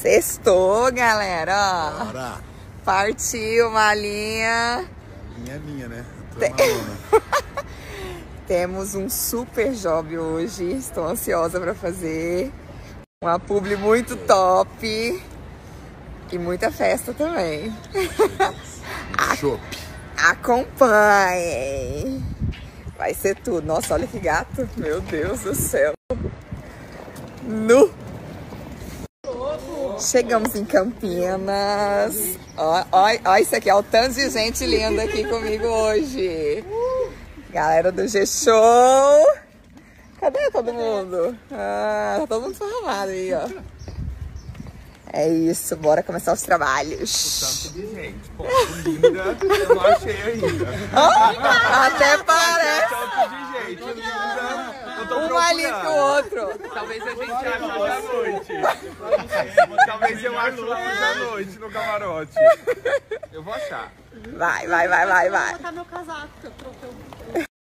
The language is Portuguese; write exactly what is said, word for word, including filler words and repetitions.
Sextou, galera. Bora. Partiu uma linha. Linha minha, né? Tem... Temos um super job hoje. Estou ansiosa para fazer. Uma publi muito top. E muita festa também. Chopp. Acompanhem. Vai ser tudo. Nossa, olha que gato. Meu Deus do céu. Nu. Chegamos em Campinas. Ó, ó, ó, isso aqui, ó, o tanto de gente linda aqui comigo hoje. Galera do G-Show. Cadê todo mundo? Ah, tá todo mundo formado aí, ó. É isso, bora começar os trabalhos. O tanto de gente, pô, linda, eu não achei ainda. Oh, até parece. Tanto de gente, linda, eu tô um mais lindo que o outro. Talvez a gente ache hoje à noite. Talvez eu ache hoje à noite no camarote. Eu vou achar. Vai, vai, vai, vai, vai. Vou botar meu casaco, que eu troquei o